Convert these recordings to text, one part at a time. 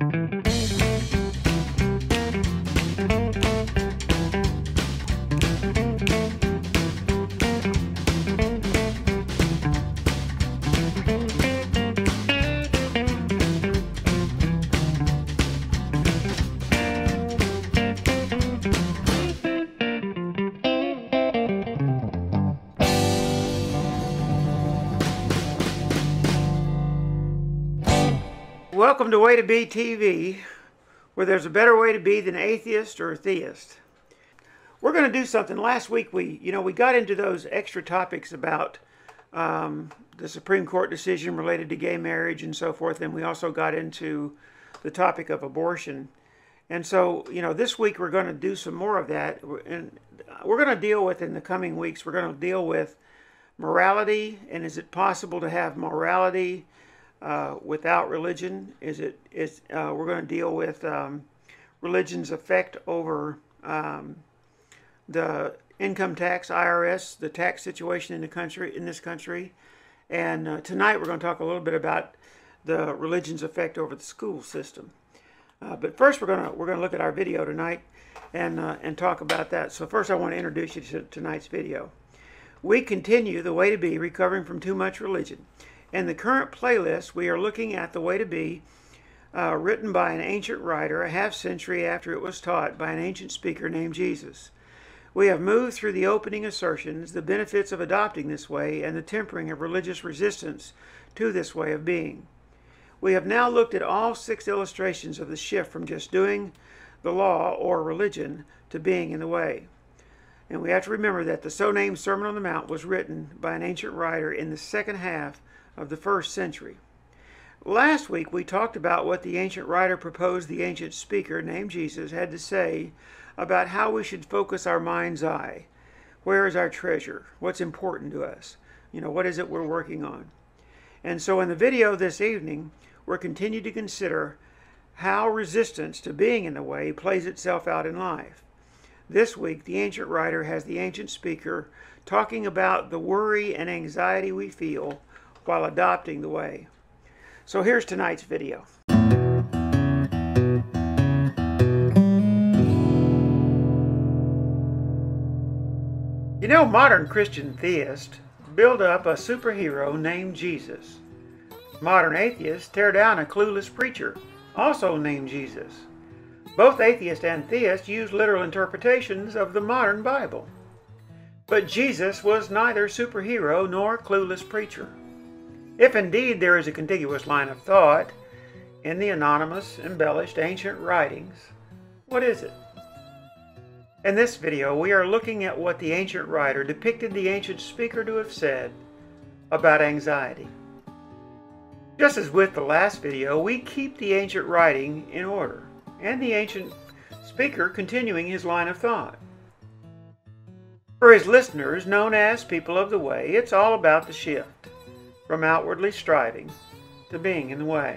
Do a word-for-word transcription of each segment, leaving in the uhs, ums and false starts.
Welcome to Way to Be T V, where there's a better way to be than atheist or theist. We're going to do something. Last week we, you know, we got into those extra topics about um, the Supreme Court decision related to gay marriage and so forth, and we also got into the topic of abortion. And so, you know, this week we're going to do some more of that, and we're going to deal with, in the coming weeks, we're going to deal with morality, and is it possible to have morality Uh, without religion? Is it is uh, we're going to deal with um, religion's effect over um, the income tax, I R S, the tax situation in the country, in this country, and uh, tonight we're going to talk a little bit about the religion's effect over the school system. Uh, but first, we're going to we're going to look at our video tonight and uh, and talk about that. So first, I want to introduce you to tonight's video. We continue the way to be recovering from too much religion. In the current playlist, we are looking at the way to be, uh, written by an ancient writer a half century after it was taught by an ancient speaker named Jesus. We have moved through the opening assertions, the benefits of adopting this way, and the tempering of religious resistance to this way of being. We have now looked at all six illustrations of the shift from just doing the law or religion to being in the way. And we have to remember that the so-named Sermon on the Mount was written by an ancient writer in the second half of the first century. Last week we talked about what the ancient writer proposed the ancient speaker named Jesus had to say about how we should focus our mind's eye. Where is our treasure? What's important to us? You know, what is it we're working on? And so in the video this evening, we're continuing to consider how resistance to being in the way plays itself out in life. This week, the ancient writer has the ancient speaker talking about the worry and anxiety we feel while adopting the way. So here's tonight's video. You know, modern Christian theists build up a superhero named Jesus. Modern atheists tear down a clueless preacher, also named Jesus. Both atheists and theists use literal interpretations of the modern Bible. But Jesus was neither superhero nor clueless preacher. If indeed there is a contiguous line of thought in the anonymous, embellished ancient writings, what is it? In this video, we are looking at what the ancient writer depicted the ancient speaker to have said about anxiety. Just as with the last video, we keep the ancient writing in order, and the ancient speaker continuing his line of thought. For his listeners, known as people of the way, it's all about the shift from outwardly striving to being in the way.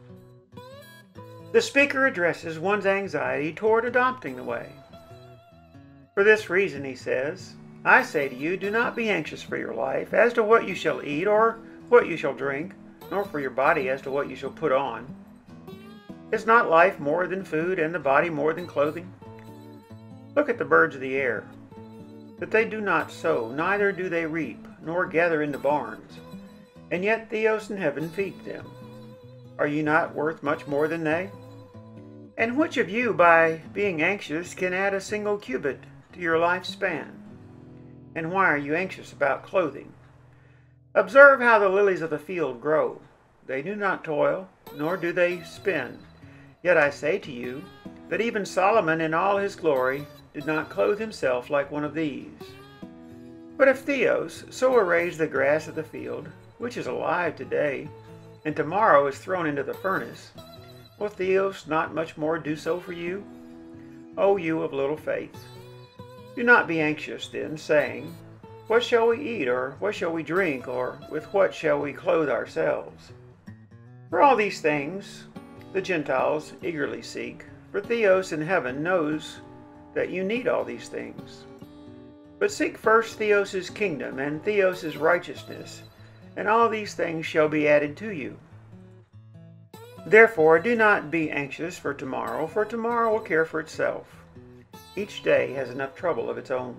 The speaker addresses one's anxiety toward adopting the way. For this reason, he says, I say to you, do not be anxious for your life as to what you shall eat or what you shall drink, nor for your body as to what you shall put on. Is not life more than food, and the body more than clothing? Look at the birds of the air, that they do not sow, neither do they reap, nor gather into barns, and yet Theos in heaven feeds them. Are you not worth much more than they? And which of you, by being anxious, can add a single cubit to your lifespan? And why are you anxious about clothing? Observe how the lilies of the field grow. They do not toil, nor do they spin. Yet I say to you, that even Solomon in all his glory did not clothe himself like one of these. But if Theos so arrays the grass of the field, which is alive today, and tomorrow is thrown into the furnace, will Theos not much more do so for you? O you of little faith! Do not be anxious then, saying, what shall we eat, or what shall we drink, or with what shall we clothe ourselves? For all these things the Gentiles eagerly seek, for Theos in heaven knows that you need all these things. But seek first Theos' kingdom and Theos' righteousness, and all these things shall be added to you. Therefore, do not be anxious for tomorrow, for tomorrow will care for itself. Each day has enough trouble of its own.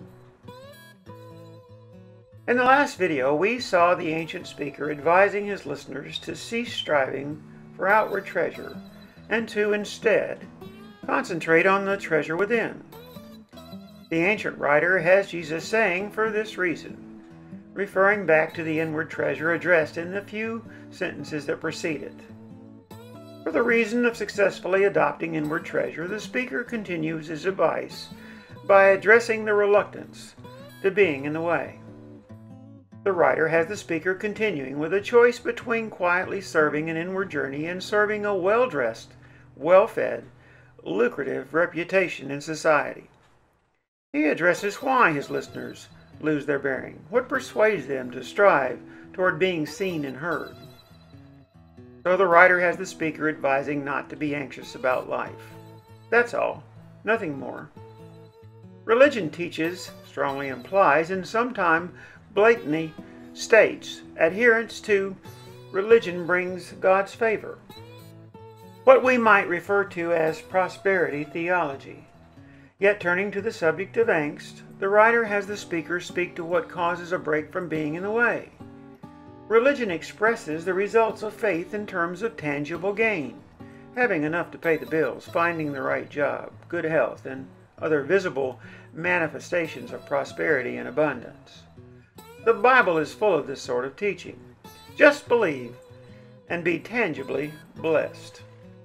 In the last video, we saw the ancient speaker advising his listeners to cease striving for outward treasure and to, instead, concentrate on the treasure within. The ancient writer has Jesus saying, for this reason, referring back to the inward treasure addressed in the few sentences that precede it. For the reason of successfully adopting inward treasure, the speaker continues his advice by addressing the reluctance to being in the way. The writer has the speaker continuing with a choice between quietly serving an inward journey and serving a well-dressed, well-fed, lucrative reputation in society. He addresses why his listeners lose their bearing, what persuades them to strive toward being seen and heard. So the writer has the speaker advising not to be anxious about life. That's all, nothing more. Religion teaches, strongly implies, and sometimes blatantly states adherence to religion brings God's favor. What we might refer to as prosperity theology. Yet turning to the subject of angst, the writer has the speaker speak to what causes a break from being in the way. Religion expresses the results of faith in terms of tangible gain, having enough to pay the bills, finding the right job, good health, and other visible manifestations of prosperity and abundance. The Bible is full of this sort of teaching. Just believe and be tangibly blessed.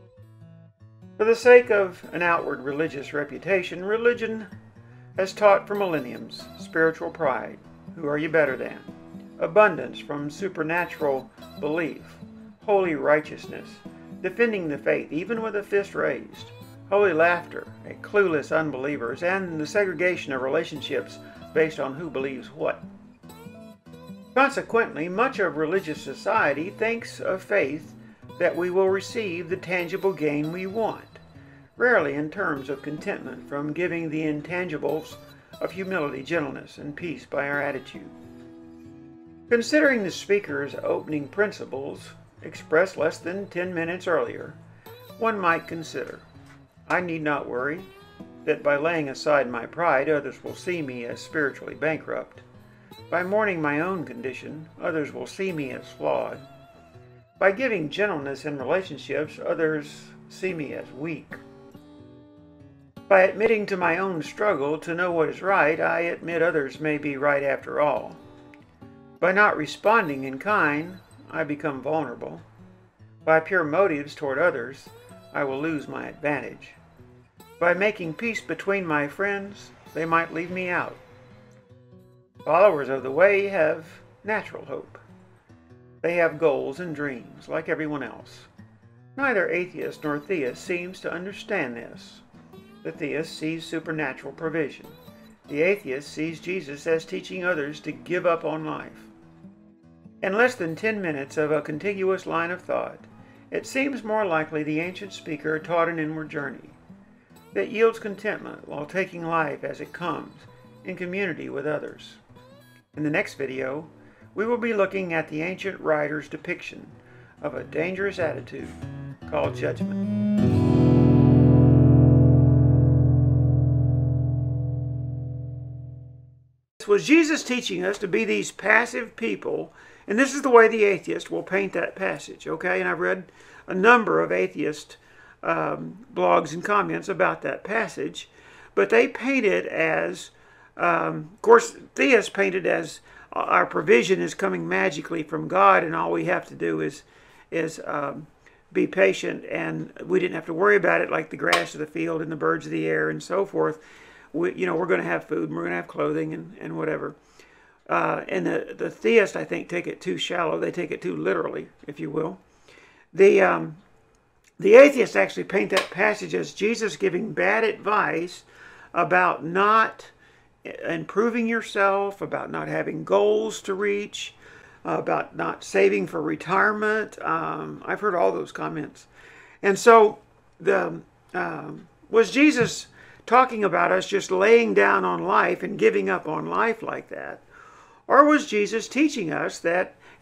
For the sake of an outward religious reputation, religion has taught for millenniums spiritual pride. Who are you better than? Abundance from supernatural belief, holy righteousness, defending the faith even with a fist raised, holy laughter at clueless unbelievers, and the segregation of relationships based on who believes what. Consequently, much of religious society thinks of faith that we will receive the tangible gain we want, rarely in terms of contentment from giving the intangibles of humility, gentleness, and peace by our attitude. Considering the speaker's opening principles, expressed less than ten minutes earlier, one might consider, I need not worry that by laying aside my pride, others will see me as spiritually bankrupt. By mourning my own condition, others will see me as flawed. By giving gentleness in relationships, others see me as weak. By admitting to my own struggle to know what is right, I admit others may be right after all. By not responding in kind, I become vulnerable. By pure motives toward others, I will lose my advantage. By making peace between my friends, they might leave me out. Followers of the way have natural hope. They have goals and dreams, like everyone else. Neither atheist nor theist seems to understand this. The theist sees supernatural provision. The atheist sees Jesus as teaching others to give up on life. In less than ten minutes of a contiguous line of thought, it seems more likely the ancient speaker taught an inward journey that yields contentment while taking life as it comes in community with others. In the next video, we will be looking at the ancient writer's depiction of a dangerous attitude called judgment. Was Jesus teaching us to be these passive people? And this is the way the atheist will paint that passage, okay? And I've read a number of atheist um, blogs and comments about that passage, but they paint it as, um, of course, theists paint it as our provision is coming magically from God, and all we have to do is is um, be patient, and we didn't have to worry about it, like the grass of the field and the birds of the air and so forth. We, you know, we're going to have food and we're going to have clothing and, and whatever. Uh, and the, the theists, I think, take it too shallow. They take it too literally, if you will. The, um, the atheists actually paint that passage as Jesus giving bad advice about not improving yourself, about not having goals to reach, uh, about not saving for retirement. Um, I've heard all those comments. And so the um, was Jesus talking about us just laying down on life and giving up on life like that? Or was Jesus teaching us that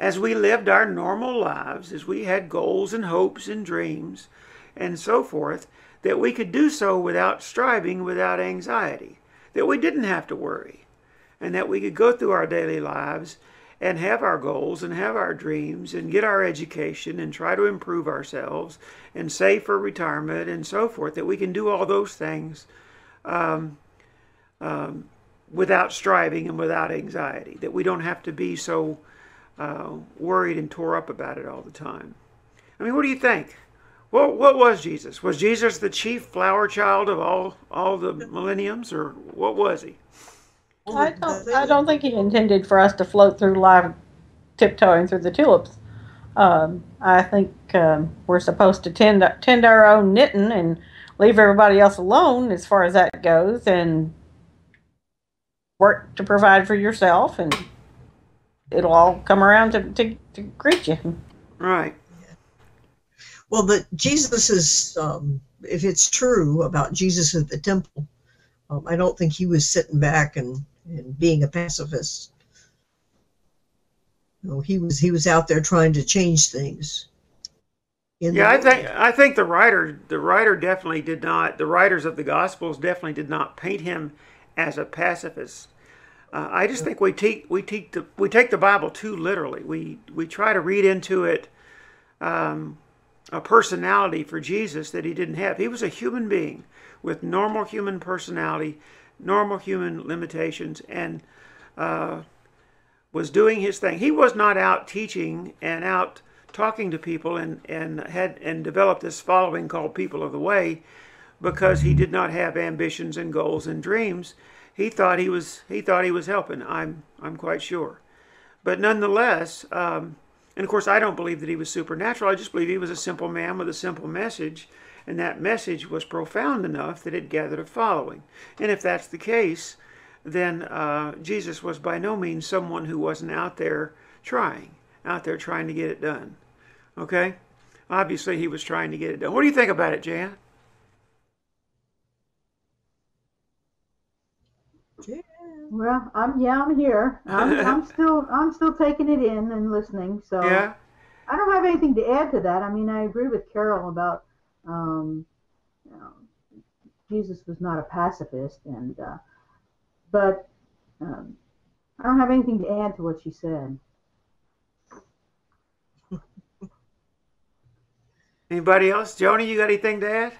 as we lived our normal lives, as we had goals and hopes and dreams and so forth, that we could do so without striving, without anxiety, that we didn't have to worry, and that we could go through our daily lives and have our goals and have our dreams and get our education and try to improve ourselves and save for retirement and so forth, that we can do all those things um, um, without striving and without anxiety, that we don't have to be so uh, worried and tore up about it all the time. I mean, what do you think? What, what was Jesus? Was Jesus the chief flower child of all, all the millenniums, or what was he? I don't, I don't think he intended for us to float through life tiptoeing through the tulips. Um, I think um, we're supposed to tend, tend our own knitting and leave everybody else alone as far as that goes, and work to provide for yourself, and it'll all come around to, to, to greet you. Right. Well, but Jesus is, um, if it's true about Jesus at the temple, um, I don't think he was sitting back and, and being a pacifist. No, he was he was out there trying to change things. Yeah, I think I think the writer the writer definitely did not. The writers of the Gospels definitely did not paint him as a pacifist. Uh, I just think we take we take the we take the Bible too literally. We we try to read into it um, a personality for Jesus that he didn't have. He was a human being with normal human personality, normal human limitations, and uh, was doing his thing. He was not out teaching and out talking to people and and had and developed this following called People of the Way because he did not have ambitions and goals and dreams. He thought he was he thought he was helping. I'm I'm quite sure, but nonetheless, um, and of course I don't believe that he was supernatural. I just believe he was a simple man with a simple message, and that message was profound enough that it gathered a following. And if that's the case, then uh, Jesus was by no means someone who wasn't out there trying, out there trying to get it done. Okay, obviously he was trying to get it done. What do you think about it, Jan? Well, I'm yeah, I'm here. I'm, I'm still I'm still taking it in and listening. So Yeah. I don't have anything to add to that. I mean, I agree with Carol about um, you know, Jesus was not a pacifist, and uh, but um, I don't have anything to add to what she said. Anybody else? Joni, you got anything to add?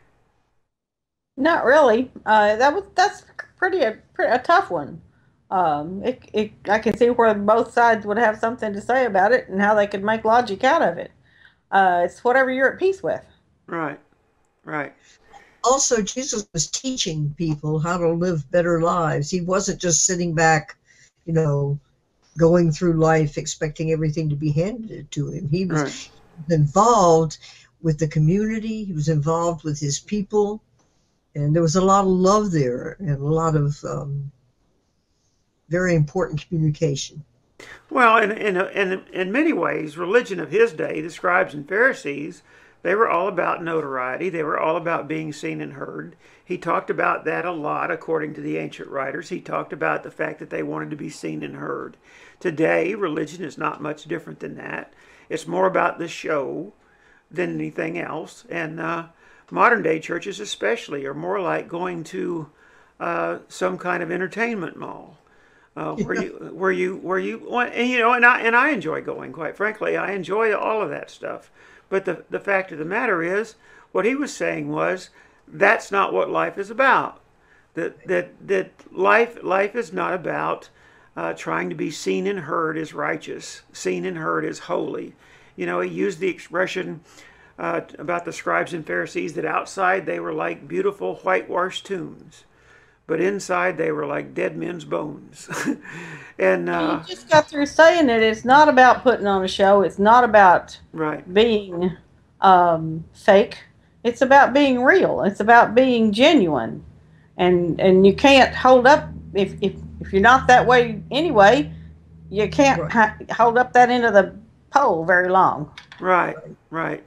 Not really. Uh, that was that's pretty a, pretty a tough one. Um, it, it I can see where both sides would have something to say about it and how they could make logic out of it. Uh, it's whatever you're at peace with. Right, right. Also, Jesus was teaching people how to live better lives. He wasn't just sitting back, you know, going through life expecting everything to be handed to him. He was Right. involved with the community. He was involved with his people. And there was a lot of love there and a lot of um, very important communication. Well, in, in, in, in many ways, religion of his day, the scribes and Pharisees, they were all about notoriety. They were all about being seen and heard. He talked about that a lot, according to the ancient writers. He talked about the fact that they wanted to be seen and heard. Today, religion is not much different than that. It's more about the show than anything else. And uh, modern day churches especially are more like going to uh, some kind of entertainment mall. Uh, where you, where you, where you, and you know, and I, and I enjoy going. Quite frankly, I enjoy all of that stuff. But the the fact of the matter is, what he was saying was, that's not what life is about. That that that life life is not about uh, trying to be seen and heard as righteous, seen and heard as holy. You know, he used the expression uh, about the scribes and Pharisees that outside they were like beautiful whitewashed tombs, but inside they were like dead men's bones. and uh, You just got through saying that it's not about putting on a show. It's not about right, being um, fake. It's about being real. It's about being genuine. And and you can't hold up, if, if, if you're not that way anyway, you can't Right. ha- hold up that end of the pole very long. right, right.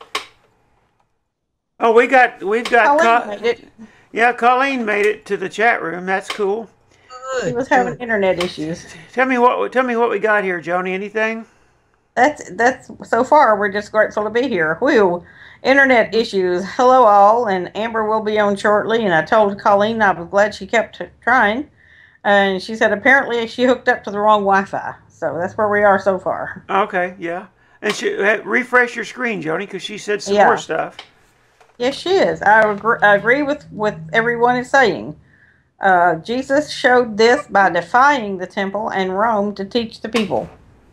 Oh, we got we've got Colleen Co- made it. yeah, Colleen made it to the chat room. That's cool. He Good, was having good. internet issues. Tell me what tell me what we got here, Joni. Anything? That's that's so far. We're just grateful to be here. Whew. Internet issues. Hello all, and Amber will be on shortly. And I told Colleen I was glad she kept trying, and she said apparently she hooked up to the wrong Wi-Fi. So that's where we are so far. Okay, yeah. And she, refresh your screen, Joni, because she said some Yeah. more stuff. Yes, she is. I agree, I agree with with everyone is saying. Uh, Jesus showed this by defying the temple and Rome to teach the people.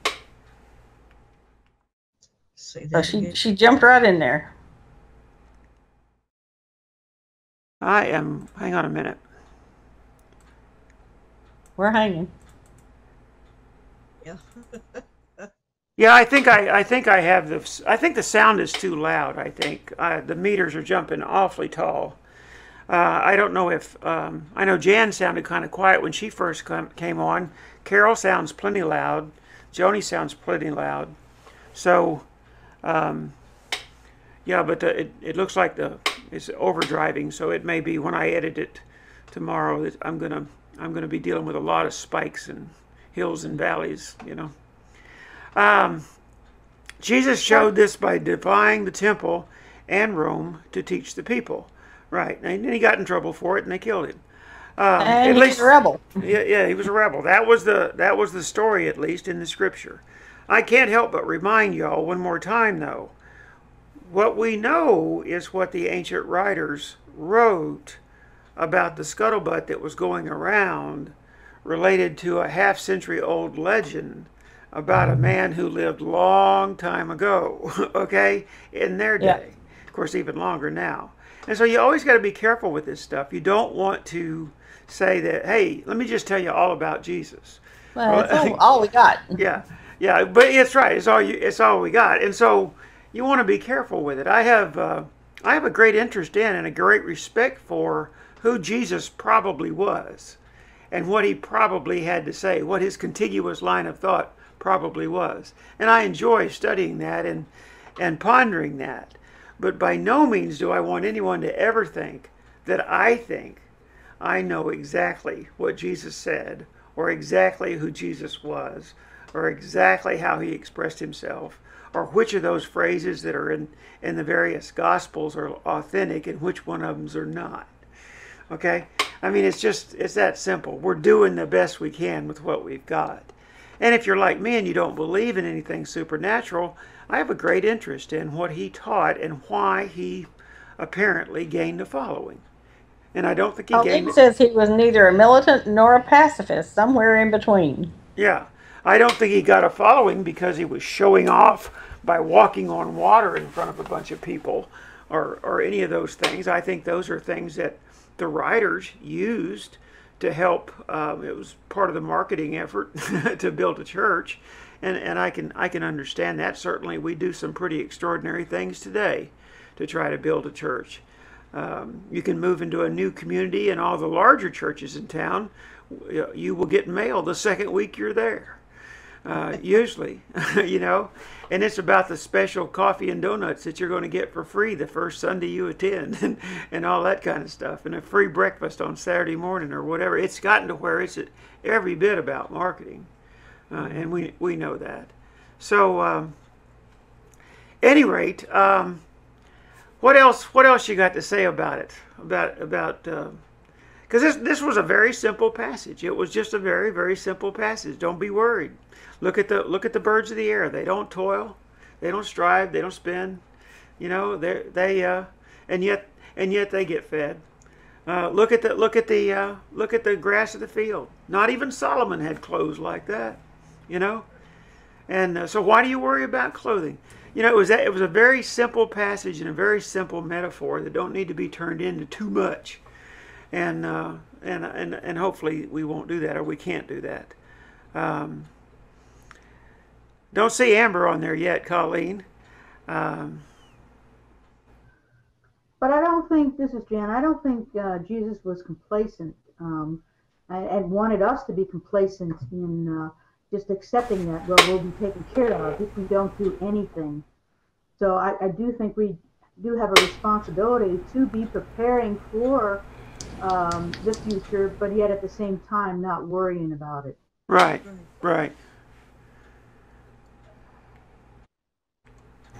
Say So that she again. she jumped right in there. I am. Hang on a minute. We're hanging. Yeah. Yeah, I think I, I think I have the. I think the sound is too loud. I think uh, the meters are jumping awfully tall. Uh, I don't know if um, I know Jan sounded kind of quiet when she first come, came on. Carol sounds plenty loud. Joni sounds plenty loud. So, um, yeah, but the, it it looks like the it's overdriving. So it may be when I edit it tomorrow that I'm gonna I'm gonna be dealing with a lot of spikes and hills and valleys. You know. Um, Jesus showed this by defying the temple and Rome to teach the people. Right, and then he got in trouble for it, and they killed him. Um, And at he's least, a rebel. Yeah, yeah, he was a rebel. That was the that was the story, at least in the scripture. I can't help but remind y'all one more time, though. What we know is what the ancient writers wrote about the scuttlebutt that was going around, related to a half-century-old legend about a man who lived long time ago. Okay, in their day, yeah. Of course, even longer now. And so you always got to be careful with this stuff. You don't want to say that, hey, let me just tell you all about Jesus. Well, that's all, all we got. Yeah, yeah, but it's right. It's all you. It's all we got. And so you want to be careful with it. I have, uh, I have a great interest in and a great respect for who Jesus probably was, and what he probably had to say, what his contiguous line of thought probably was. And I enjoy studying that and and pondering that. But by no means do I want anyone to ever think that I think I know exactly what Jesus said, or exactly who Jesus was, or exactly how he expressed himself, or which of those phrases that are in, in the various Gospels are authentic and which one of them are not. Okay? I mean, it's just, it's that simple. We're doing the best we can with what we've got. And if you're like me and you don't believe in anything supernatural, I have a great interest in what he taught and why he apparently gained a following. And I don't think he oh, gained it. says he was neither a militant nor a pacifist, somewhere in between. Yeah. I don't think he got a following because he was showing off by walking on water in front of a bunch of people, or, or any of those things. I think those are things that the writers used to help. Um, it was part of the marketing effort to build a church. And, and I can I can understand that. Certainly we do some pretty extraordinary things today to try to build a church. Um, you can move into a new community, and all the larger churches in town, you will get mail the second week you're there, uh, usually, you know. And it's about the special coffee and donuts that you're going to get for free the first Sunday you attend, and, and all that kind of stuff, and a free breakfast on Saturday morning or whatever. It's gotten to where it's every bit about marketing. Uh, and we we know that. So, um, any rate, um, what else? What else you got to say about it? About about because uh, this this was a very simple passage. It was just a very very simple passage. Don't be worried. Look at the look at the birds of the air. They don't toil, they don't strive, they don't spin. You know, they they uh, and yet and yet they get fed. Uh, look at the look at the uh, look at the grass of the field. Not even Solomon had clothes like that. You know, and uh, so why do you worry about clothing? You know, it was that, it was a very simple passage and a very simple metaphor that don't need to be turned into too much, and uh, and and and hopefully we won't do that, or we can't do that. Um, don't see Amber on there yet, Colleen. Um, but I don't think this is Jan. I don't think uh, Jesus was complacent um, and, and wanted us to be complacent in. Uh, just accepting that, well, we'll be taken care of if we don't do anything. So I, I do think we do have a responsibility to be preparing for um, the future, but yet at the same time not worrying about it. Right, right.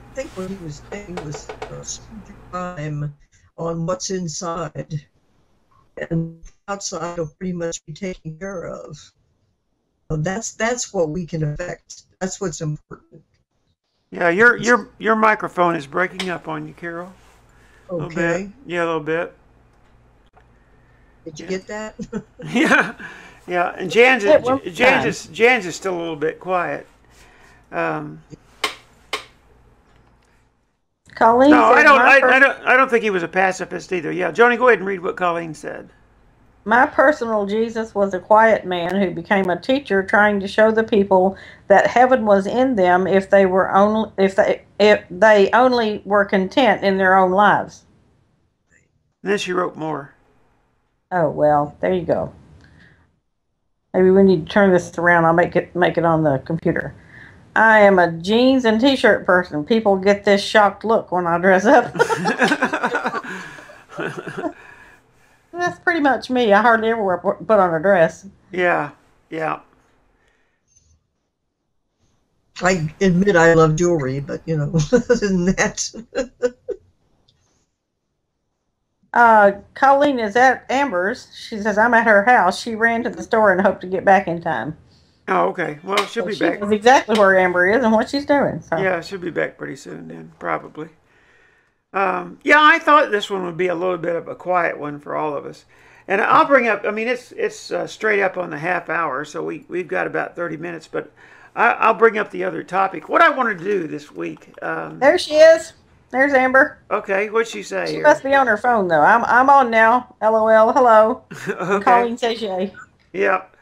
think what he was saying was uh, spend your time on what's inside, and outside will pretty much be taken care of. So that's that's what we can affect. That's what's important. Yeah, your your your microphone is breaking up on you, Carol. A little bit. Okay. Yeah, a little bit. Did you Yeah. get that? Yeah, yeah. And Jan's It won't is, Jan's time. is, Jan's is still a little bit quiet. Um, Colleen no, I said don't. my, I, per- I don't. I don't think he was a pacifist either. Yeah, Joni, go ahead and read what Colleen said. my personal Jesus was a quiet man who became a teacher, trying to show the people that heaven was in them if they were only if they if they only were content in their own lives. And then she wrote more. Oh well, there you go. Maybe we need to turn this around. I'll make it make it on the computer. I am a jeans and t-shirt person. People get this shocked look when I dress up. That's pretty much me. I hardly ever wear, put on a dress. Yeah, yeah. I admit I love jewelry, but you know, other than that. Uh, Colleen is at Amber's. She says, I'm at her house. She ran to the store and hoped to get back in time. Oh, okay. Well, she'll So be she back. knows exactly where Amber is and what she's doing. So. Yeah, she'll be back pretty soon then, probably. Um, yeah, I thought this one would be a little bit of a quiet one for all of us. And I'll bring up, I mean, it's it's uh, straight up on the half hour, so we, we've got about thirty minutes, but I, I'll bring up the other topic. What I wanted to do this week. Um, There she is. There's Amber. okay, what'd she say She here? must be on her phone, though. I'm I'm on now. LOL. Hello. Okay. Colleen says yay. Yep.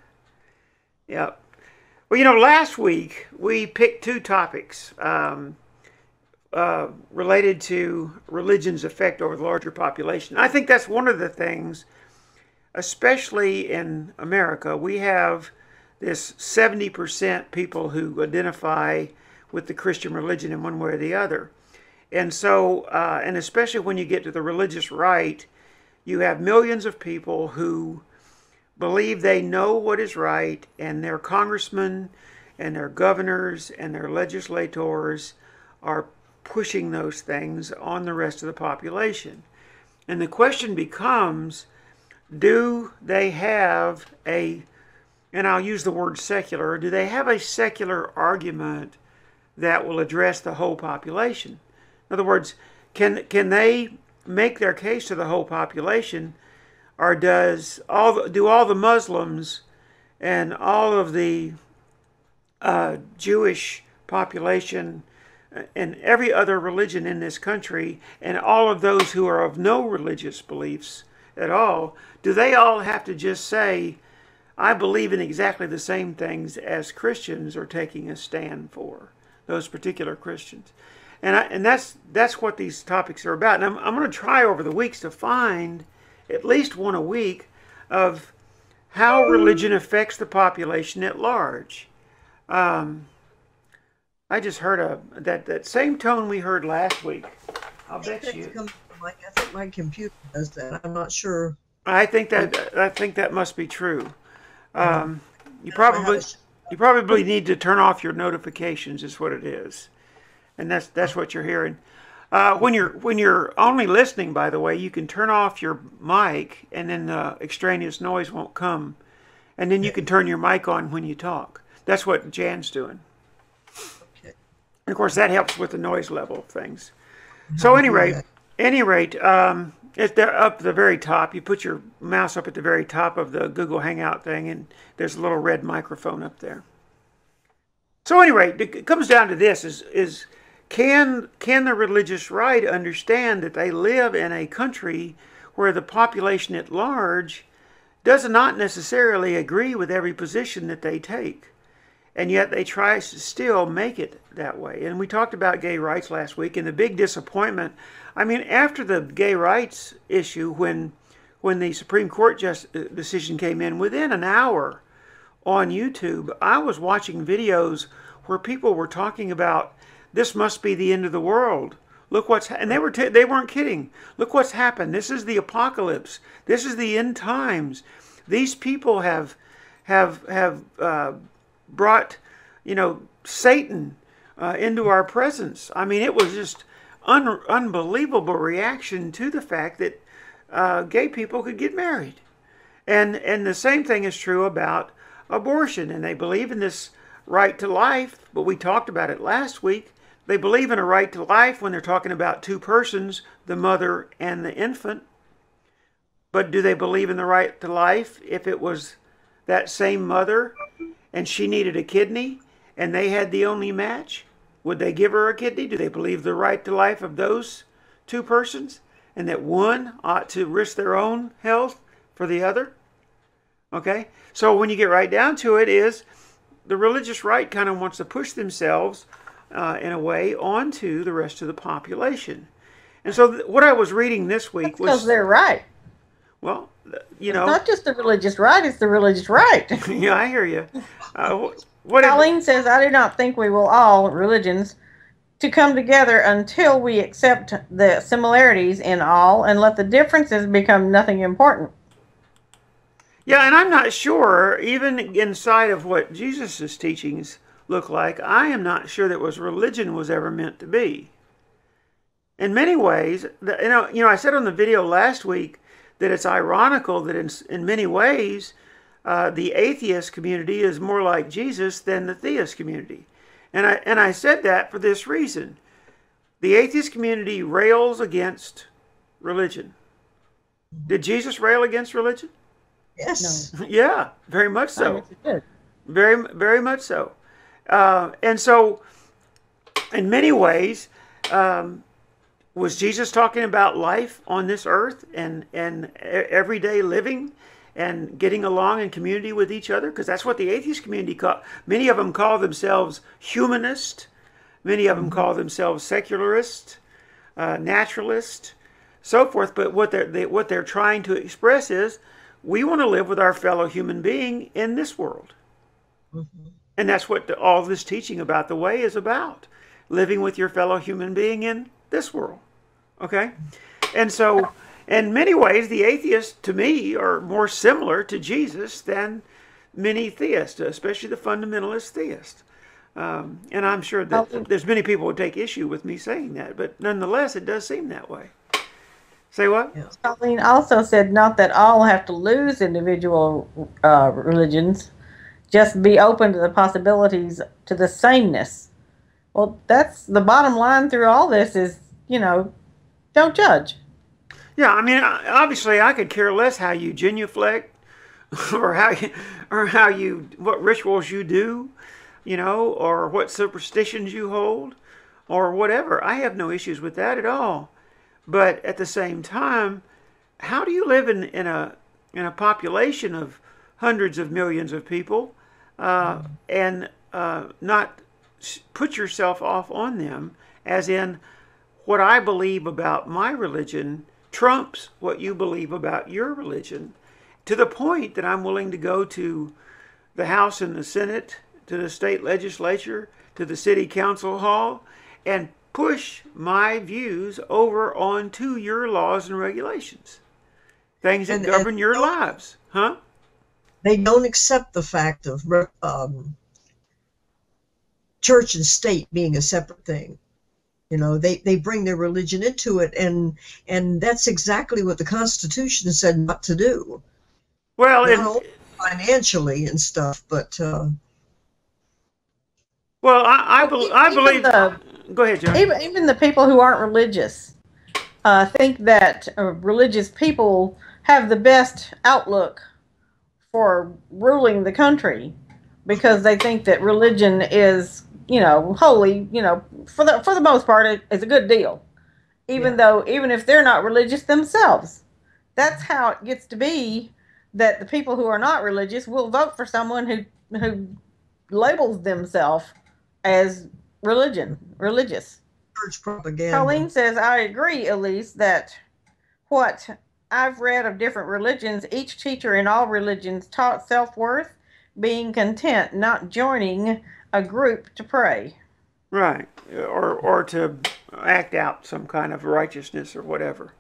Yep. Well, you know, last week we picked two topics um, uh, related to religion's effect over the larger population. I think that's one of the things, especially in America, we have this seventy percent people who identify with the Christian religion in one way or the other. And so, uh, and especially when you get to the religious right, you have millions of people who believe they know what is right, and their congressmen and their governors and their legislators are pushing those things on the rest of the population. And the question becomes, do they have a, and I'll use the word secular, do they have a secular argument that will address the whole population? In other words, can can they make their case to the whole population, or does all the, do all the Muslims and all of the uh, Jewish population and every other religion in this country and all of those who are of no religious beliefs at all, do they all have to just say, I believe in exactly the same things as Christians are taking a stand for, those particular Christians? And I, and that's that's what these topics are about. And I'm, I'm going to try over the weeks to find at least one a week of how religion affects the population at large. Um, I just heard a that, that same tone we heard last week. I'll bet you. I think my computer does that. I'm not sure. I think that I think that must be true. Um, you probably you probably need to turn off your notifications. Is what it is, and that's that's what you're hearing. Uh, when you're when you're only listening, by the way, you can turn off your mic, and then the extraneous noise won't come, and then you can turn your mic on when you talk. That's what Jan's doing. Okay. And of course, that helps with the noise level of things. So, any rate, any rate, um, if they're up at the very top, you put your mouse up at the very top of the Google Hangout thing, and there's a little red microphone up there. So, anyway, it comes down to this: is is Can, can the religious right understand that they live in a country where the population at large does not necessarily agree with every position that they take, and yet they try to still make it that way? And we talked about gay rights last week, and the big disappointment, I mean, after the gay rights issue, when, when the Supreme Court just, decision came in, within an hour on YouTube, I was watching videos where people were talking about, this must be the end of the world. Look what's, and they were t they weren't kidding. Look what's happened. This is the apocalypse. This is the end times. These people have have have uh, brought, you know, Satan uh, into our presence. I mean, it was just un unbelievable reaction to the fact that uh, gay people could get married. And, and the same thing is true about abortion. And they believe in this right to life, but we talked about it last week. They believe in a right to life when they're talking about two persons, the mother and the infant. But do they believe in the right to life if it was that same mother and she needed a kidney and they had the only match? Would they give her a kidney? Do they believe the right to life of those two persons and that one ought to risk their own health for the other? Okay, so when you get right down to it, is the religious right kind of wants to push themselves uh, in a way onto the rest of the population. And so th what I was reading this week That's was because they're right. Well, you know, It's not just the religious right; it's the religious right. Yeah, I hear you. Uh, what Colleen says, "I do not think we will all religions to come together until we accept the similarities in all and let the differences become nothing important." Yeah, and I'm not sure, even inside of what Jesus' teachings look like, I am not sure that was religion was ever meant to be. In many ways, the, you know, you know, I said on the video last week that it's ironical that in, in many ways, uh, the atheist community is more like Jesus than the theist community. And I, and I said that for this reason. The atheist community rails against religion. Did Jesus rail against religion? Yes. No. Yeah, very much so. I guess it did. Very, very much so. Uh, and so, in many ways, um, was Jesus talking about life on this earth and, and everyday living and getting along in community with each other? Because that's what the atheist community call. Many of them call themselves humanist. Many of them call themselves secularist, uh, naturalist, so forth. But what they're, they, what they're trying to express is, we want to live with our fellow human being in this world. Mm-hmm. And that's what the, all this teaching about the way is about. Living with your fellow human being in this world. Okay? And so, in many ways, the atheists, to me, are more similar to Jesus than many theists, especially the fundamentalist theists. Um, and I'm sure that there's many people who take issue with me saying that, but nonetheless, it does seem that way. Say what? Yeah. Colleen also said, not that all have to lose individual uh, religions, just be open to the possibilities, to the sameness. Well, that's the bottom line through all this is, you know, don't judge. Yeah, I mean, obviously, I could care less how you genuflect, or how you, or how you, what rituals you do, you know, or what superstitions you hold, or whatever. I have no issues with that at all. But at the same time, how do you live in, in a in a population of hundreds of millions of people uh, and uh, not put yourself off on them, as in what I believe about my religion trumps what you believe about your religion, to the point that I'm willing to go to the House and the Senate, to the state legislature, to the city council hall, and push my views over onto your laws and regulations. Things that And- govern and- your lives. Huh? They don't accept the fact of um, church and state being a separate thing. You know, they, they bring their religion into it, and and that's exactly what the Constitution said not to do. Well, Not and, only financially and stuff, but uh, well, I, I, Well, bel I even believe... the- Go ahead, John. Even, even the people who aren't religious uh, think that uh, religious people have the best outlook for ruling the country because they think that religion is, you know, holy, you know, for the for the most part, it, it's a good deal. Even Yeah. though, even if they're not religious themselves, that's how it gets to be that the people who are not religious will vote for someone who who labels themselves as religion, religious. church propaganda. Colleen says, I agree, Elise, that what I've read of different religions, each teacher in all religions taught self-worth, being content, not joining a group to pray. Right. Or, or to act out some kind of righteousness or whatever.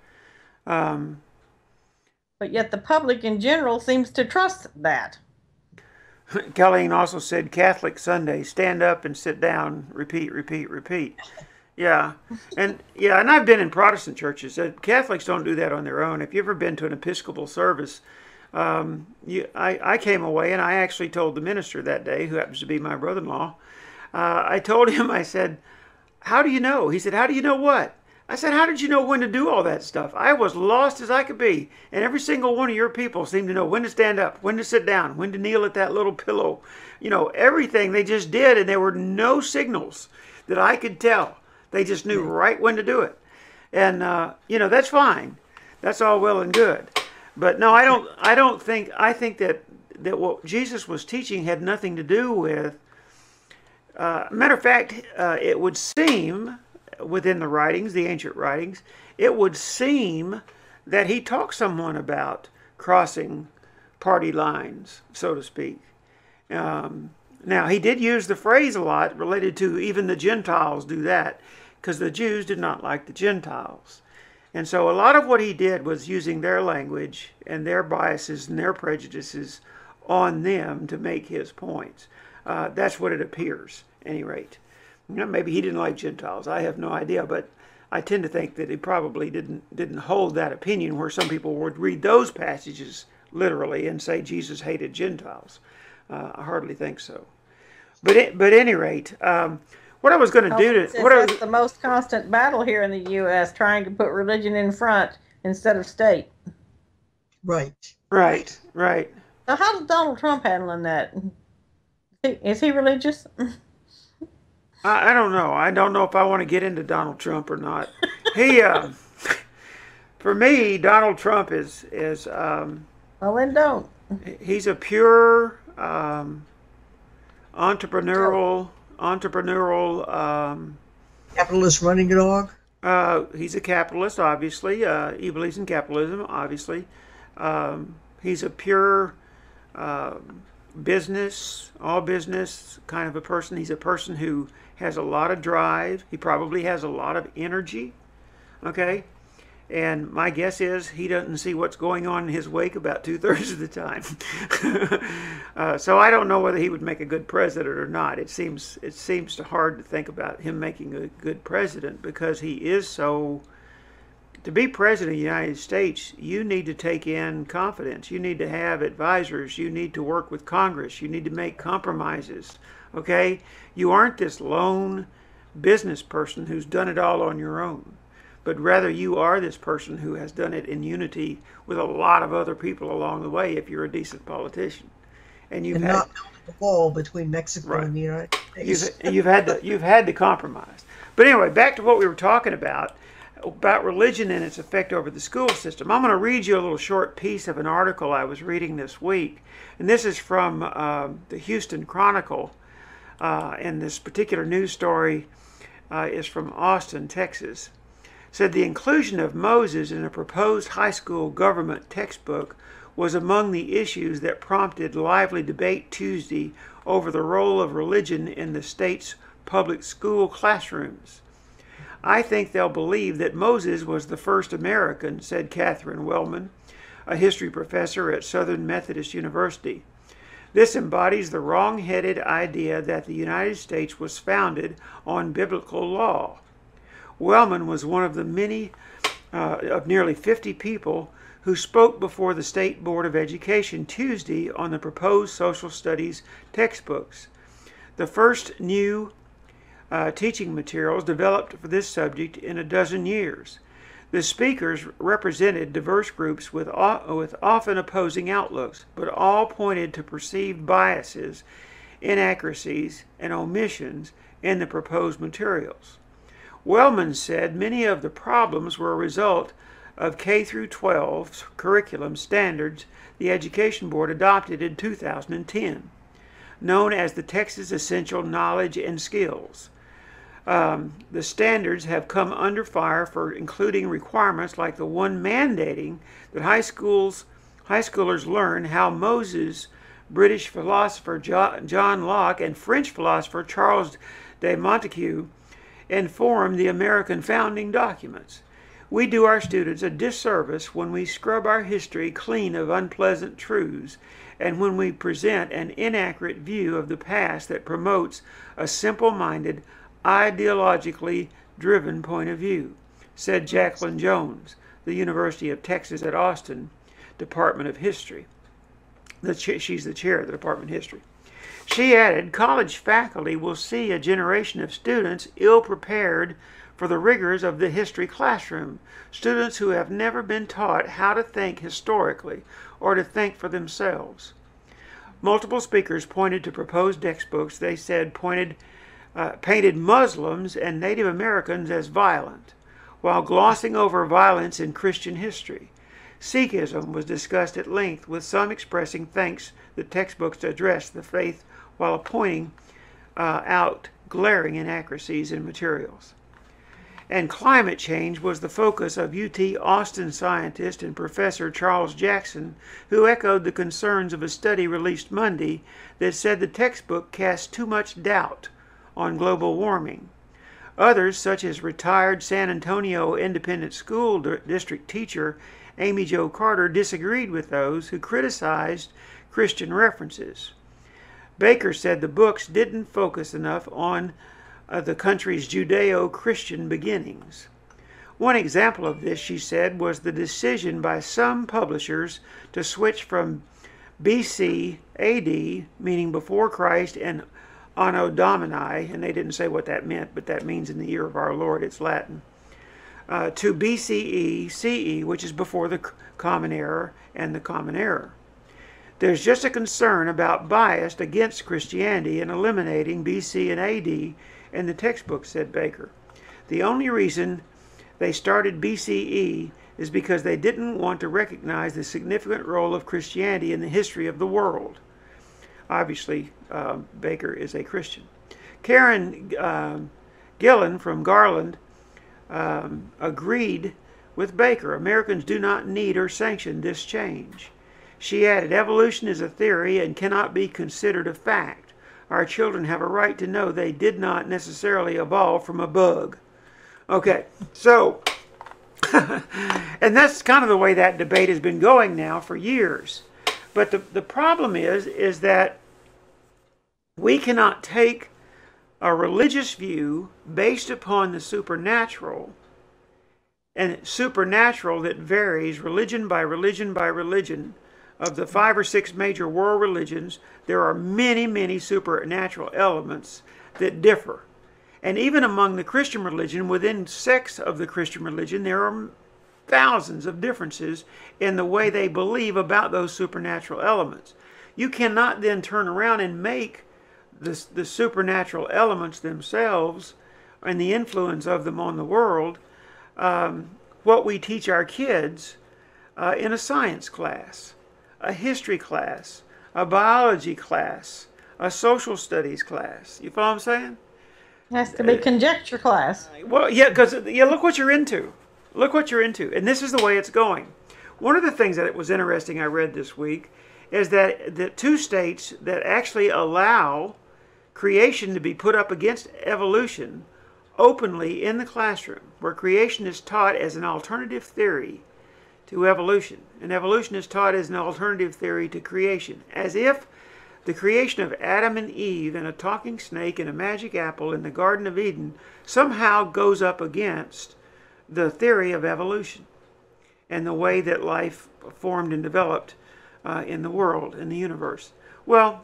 Um, But yet the public in general seems to trust that. Colleen also said Catholic Sunday, stand up and sit down, repeat, repeat, repeat. Yeah, and yeah, and I've been in Protestant churches. Uh, Catholics don't do that on their own. If you've ever been to an Episcopal service, um, you, I, I came away and I actually told the minister that day, who happens to be my brother-in-law, uh, I told him, I said, how do you know? He said, how do you know what? I said, how did you know when to do all that stuff? I was lost as I could be. And every single one of your people seemed to know when to stand up, when to sit down, when to kneel at that little pillow. You know, everything they just did, and there were no signals that I could tell. They just knew right when to do it. And, uh, you know, that's fine. That's all well and good. But no, I don't, I don't think, I think that, that what Jesus was teaching had nothing to do with, uh, matter of fact, uh, it would seem, within the writings, the ancient writings, it would seem that he talked someone about crossing party lines, so to speak. Um, now, he did use the phrase a lot related to even the Gentiles do that, because the Jews did not like the Gentiles. And so a lot of what he did was using their language and their biases and their prejudices on them to make his points. Uh, that's what it appears, at any rate. You know, maybe he didn't like Gentiles. I have no idea, but I tend to think that he probably didn't didn't hold that opinion, where some people would read those passages literally and say Jesus hated Gentiles. Uh, I hardly think so. But it, but at any rate, um, what I was going to do to what I was, that's the most constant battle here in the U S, trying to put religion in front instead of state. Right. Right. Right. So how's Donald Trump handling that? Is he religious? I, I don't know. I don't know if I want to get into Donald Trump or not. He, uh, for me, Donald Trump is is um, well, then don't. He's a pure um, entrepreneurial entrepreneurial. Um, Capitalist running dog. Uh, he's a capitalist, obviously. Uh, he believes in capitalism, obviously. Um, he's a pure uh, business, all business kind of a person. He's a person who has a lot of drive. He probably has a lot of energy. Okay? And my guess is he doesn't see what's going on in his wake about two-thirds of the time. uh, so I don't know whether he would make a good president or not. It seems it seems hard to think about him making a good president, because he is so... To be president of the United States, you need to take in confidence. You need to have advisors. You need to work with Congress. You need to make compromises. Okay? You aren't this lone business person who's done it all on your own, but rather you are this person who has done it in unity with a lot of other people along the way, if you're a decent politician. And you've and had, not the wall between Mexico right. and the United States. You've, you've had to you've had to compromise. But anyway, back to what we were talking about, about religion and its effect over the school system. I'm going to read you a little short piece of an article I was reading this week. And this is from uh, the Houston Chronicle. Uh, and this particular news story uh, is from Austin, Texas. Said the inclusion of Moses in a proposed high school government textbook was among the issues that prompted lively debate Tuesday over the role of religion in the state's public school classrooms. I think they'll believe that Moses was the first American, said Catherine Wellman, a history professor at Southern Methodist University. This embodies the wrong-headed idea that the United States was founded on biblical law. Wellman was one of the many, uh, of nearly fifty people who spoke before the State Board of Education Tuesday on the proposed social studies textbooks, the first new uh, teaching materials developed for this subject in a dozen years. The speakers represented diverse groups with, with often opposing outlooks, but all pointed to perceived biases, inaccuracies, and omissions in the proposed materials. Wellman said many of the problems were a result of K through twelve curriculum standards the Education Board adopted in two thousand ten, known as the Texas Essential Knowledge and Skills. Um, the standards have come under fire for including requirements like the one mandating that high schools, high schoolers learn how Moses, British philosopher John Locke, and French philosopher Charles de Montesquieu informed the American founding documents. We do our students a disservice when we scrub our history clean of unpleasant truths and when we present an inaccurate view of the past that promotes a simple-minded, ideologically driven point of view, said Jacqueline Jones, the University of Texas at Austin Department of History. The she's the chair of the Department of History. She added, college faculty will see a generation of students ill-prepared for the rigors of the history classroom, students who have never been taught how to think historically or to think for themselves. Multiple speakers pointed to proposed textbooks they said pointed, uh, painted Muslims and Native Americans as violent, while glossing over violence in Christian history. Sikhism was discussed at length, with some expressing thanks that textbooks address the faith while pointing uh, out glaring inaccuracies in materials. And climate change was the focus of U T Austin scientist and Professor Charles Jackson, who echoed the concerns of a study released Monday that said the textbook cast too much doubt on global warming. Others, such as retired San Antonio Independent School District teacher Amy Jo Carter, disagreed with those who criticized Christian references. Baker said the books didn't focus enough on uh, the country's Judeo-Christian beginnings. One example of this, she said, was the decision by some publishers to switch from B C A D, meaning before Christ, and Anno Domini, and they didn't say what that meant, but that means in the year of our Lord, it's Latin, uh, to B C E C E, which is before the Common Era and the Common Era. There's just a concern about bias against Christianity and eliminating B C and A D in the textbook, said Baker. The only reason they started B C E is because they didn't want to recognize the significant role of Christianity in the history of the world. Obviously, uh, Baker is a Christian. Karen uh, Gillen from Garland um, agreed with Baker. Americans do not need or sanction this change. She added, evolution is a theory and cannot be considered a fact. Our children have a right to know they did not necessarily evolve from a bug. Okay, so, and that's kind of the way that debate has been going now for years. But the, the problem is, is that we cannot take a religious view based upon the supernatural, and supernatural that varies religion by religion by religion. Of the five or six major world religions, there are many, many supernatural elements that differ. And even among the Christian religion, within sects of the Christian religion, there are thousands of differences in the way they believe about those supernatural elements. You cannot then turn around and make the, the supernatural elements themselves and the influence of them on the world um, what we teach our kids uh, in a science class, a history class, a biology class, a social studies class. You follow what I'm saying? It has to be conjecture class. Well, yeah, because yeah, look what you're into. Look what you're into. And this is the way it's going. One of the things that was interesting I read this week is that the two states that actually allow creation to be put up against evolution openly in the classroom, where creation is taught as an alternative theory to evolution, and evolution is taught as an alternative theory to creation, as if the creation of Adam and Eve and a talking snake and a magic apple in the Garden of Eden somehow goes up against the theory of evolution and the way that life formed and developed uh, in the world, in the universe. Well,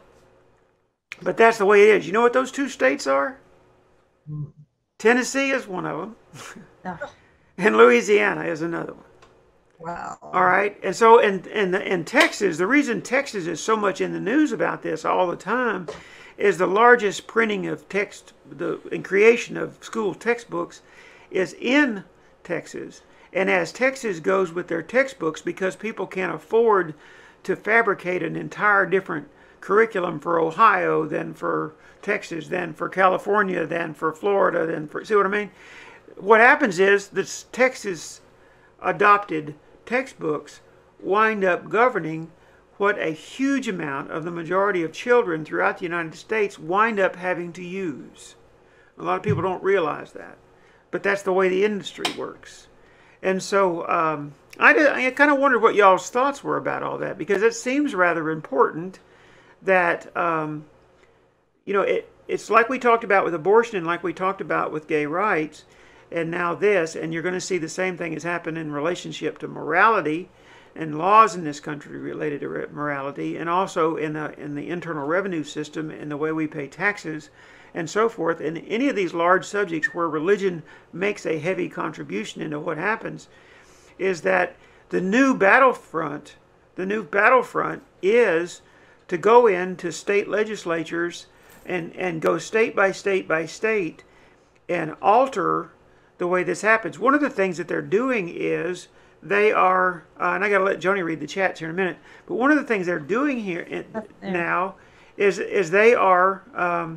but that's the way it is. You know what those two states are? Hmm. Tennessee is one of them, No. and Louisiana is another one. Wow. All right, and so in in, the, in Texas, the reason Texas is so much in the news about this all the time is the largest printing of text, the and creation of school textbooks is in Texas. And as Texas goes with their textbooks, because people can't afford to fabricate an entire different curriculum for Ohio than for Texas, than for California, than for Florida, than for, see what I mean? What happens is that Texas adopted textbooks wind up governing what a huge amount of the majority of children throughout the United States wind up having to use. A lot of people don't realize that, but that's the way the industry works. And so um, I, did, I kind of wondered what y'all's thoughts were about all that, because it seems rather important that, um, you know, it, it's like we talked about with abortion and like we talked about with gay rights, and now this, and you're going to see the same thing has happened in relationship to morality and laws in this country related to morality, and also in the, in the internal revenue system and the way we pay taxes and so forth. And any of these large subjects where religion makes a heavy contribution into what happens, is that the new battlefront, the new battlefront is to go into state legislatures and, and go state by state by state and alter the way this happens. One of the things that they're doing is they are, uh, and I got to let Joni read the chats here in a minute, but one of the things they're doing here in, now is, is they are um,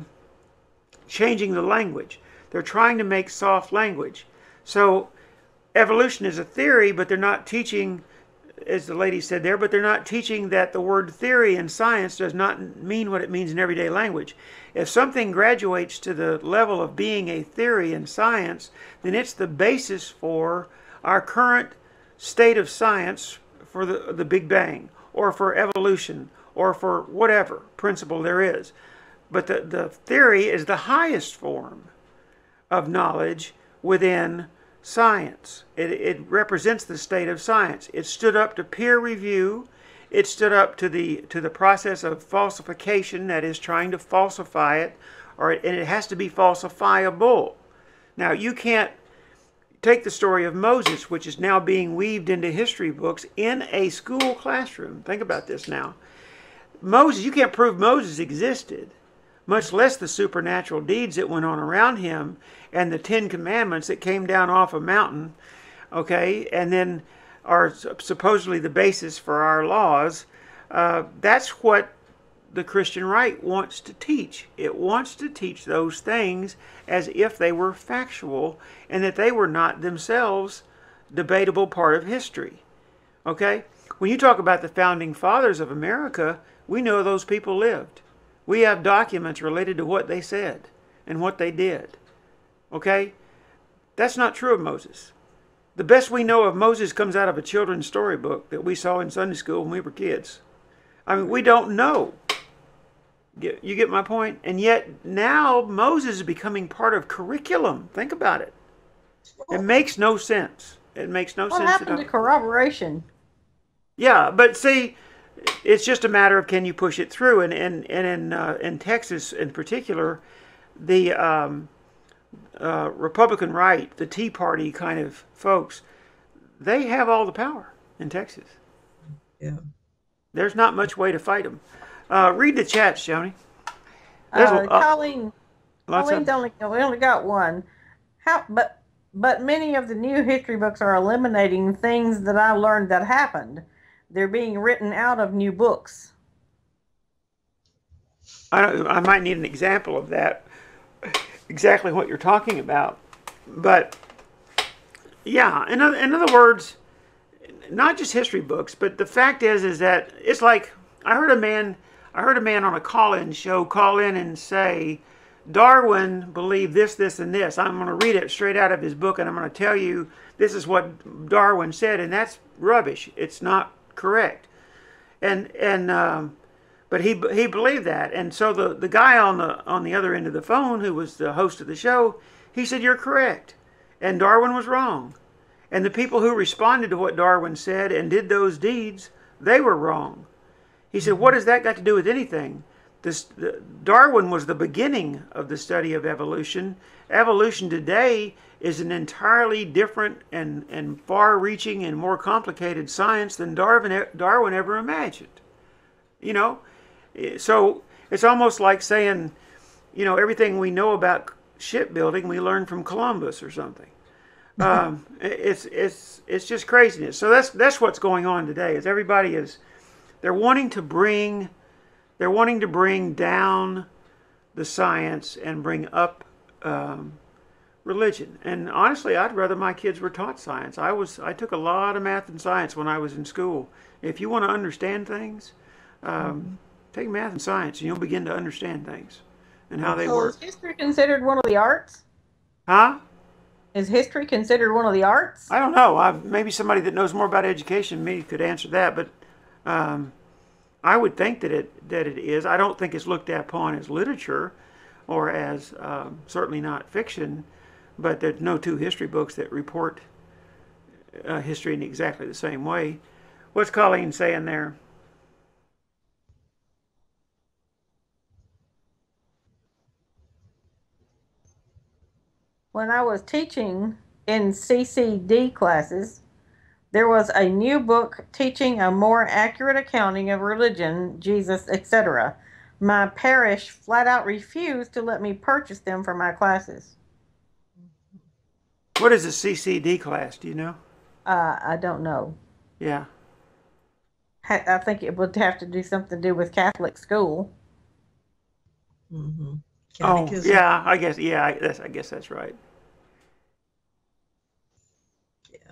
changing the language. They're trying to make soft language. So evolution is a theory, but they're not teaching, as the lady said there, but they're not teaching that the word theory in science does not mean what it means in everyday language. If something graduates to the level of being a theory in science, then it's the basis for our current state of science for the, the Big Bang, or for evolution, or for whatever principle there is. But the, the theory is the highest form of knowledge within science. It, it represents the state of science. It stood up to peer review. It stood up to the to the process of falsification, that is, trying to falsify it, or and it has to be falsifiable. Now, you can't take the story of Moses, which is now being weaved into history books in a school classroom. Think about this now. Moses, you can't prove Moses existed, much less the supernatural deeds that went on around him and the Ten Commandments that came down off a mountain, okay, and then are supposedly the basis for our laws. Uh, that's what the Christian right wants to teach. It wants to teach those things as if they were factual and that they were not themselves debatable part of history. Okay? When you talk about the founding fathers of America, we know those people lived. We have documents related to what they said and what they did. Okay? That's not true of Moses. The best we know of Moses comes out of a children's storybook that we saw in Sunday school when we were kids. I mean, we don't know. You get my point? And yet now Moses is becoming part of curriculum. Think about it. It makes no sense. It makes no What sense. happened to corroboration? Yeah, but see, it's just a matter of can you push it through. And, and, and in, uh, in Texas in particular, the um, uh, Republican right, the Tea Party kind of folks, they have all the power in Texas. Yeah. There's not much way to fight them. Uh, read the chats, Joni. There's uh, uh, Colleen, Colleen's of... only, we only got one. How, but, but many of the new history books are eliminating things that I learned that happened. They're being written out of new books. I, I might need an example of that, exactly what you're talking about. But, yeah, in other, in other words, not just history books, but the fact is, is that it's like, I heard a man, I heard a man on a call-in show call in and say, Darwin believed this, this, and this. I'm going to read it straight out of his book, and I'm going to tell you this is what Darwin said, and that's rubbish. It's not correct. And and um, but he he believed that, and so the the guy on the on the other end of the phone, who was the host of the show, he said you're correct, and Darwin was wrong, and the people who responded to what Darwin said and did those deeds, they were wrong. He said, what has that got to do with anything? This, the, Darwin was the beginning of the study of evolution. Evolution today is an entirely different and, and far-reaching and more complicated science than Darwin, Darwin ever imagined. You know, so it's almost like saying, you know, everything we know about shipbuilding we learned from Columbus or something. um, it's it's it's just craziness. So that's that's what's going on today. Is everybody is they're wanting to bring they're wanting to bring down the science and bring up um, religion. And honestly, I'd rather my kids were taught science. I was I took a lot of math and science when I was in school. If you want to understand things, um, mm-hmm. take math and science, and you'll begin to understand things and how they so work. Is history considered one of the arts? Huh? Is history considered one of the arts? I don't know. I, maybe somebody that knows more about education than me could answer that, but um, I would think that it that it is. I don't think it's looked upon as literature or as um, certainly not fiction, but there's no two history books that report uh, history in exactly the same way. What's Colleen saying there? When I was teaching in C C D classes, there was a new book teaching a more accurate accounting of religion, Jesus, et cetera. My parish flat out refused to let me purchase them for my classes. What is a C C D class? Do you know? Uh, I don't know. Yeah. I think it would have to do something to do with Catholic school. Mm-hmm. Oh, yeah. I guess. Yeah. I, that's, I guess that's right. Yeah.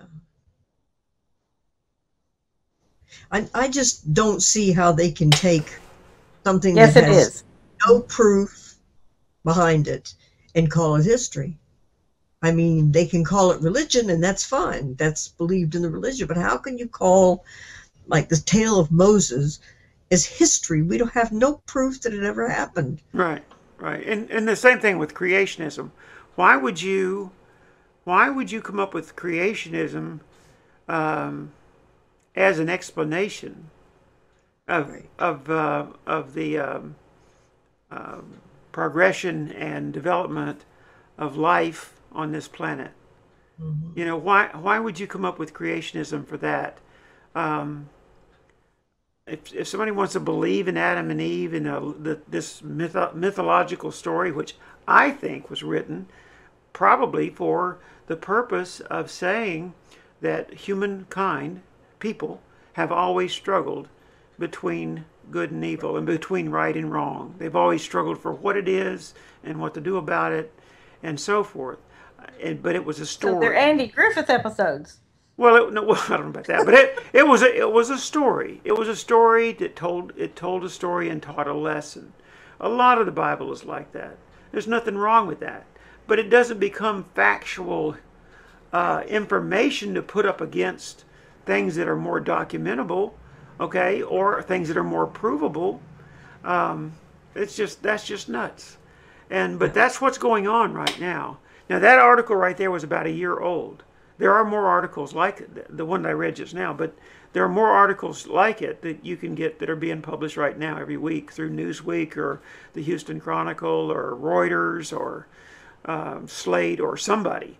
I I just don't see how they can take something Yes, that it has is. no proof behind it and call it history. I mean, they can call it religion, and that's fine. That's believed in the religion. But how can you call, like, the tale of Moses as history? We don't have no proof that it ever happened. Right, right. And and the same thing with creationism. Why would you, why would you come up with creationism um, as an explanation of Right. of uh, of the um, um, progression and development of life on this planet? Mm-hmm. You know, why why would you come up with creationism for that? Um, if if somebody wants to believe in Adam and Eve in a, the, this mytho- mythological story, which I think was written probably for the purpose of saying that humankind, people, have always struggled between good and evil and between right and wrong. They've always struggled for what it is and what to do about it and so forth. And, but it was a story. So they're Andy Griffith episodes. Well, it, no, well, I don't know about that, but it, it was a, it was a story. It was a story that told it told a story and taught a lesson. A lot of the Bible is like that. There's nothing wrong with that, but it doesn't become factual uh, information to put up against things that are more documentable, okay, or things that are more provable. Um, it's just that's just nuts, and but that's what's going on right now. Now that article right there was about a year old. There are more articles like it, the one that I read just now, but there are more articles like it that you can get that are being published right now every week through Newsweek or the Houston Chronicle or Reuters or um, Slate or somebody.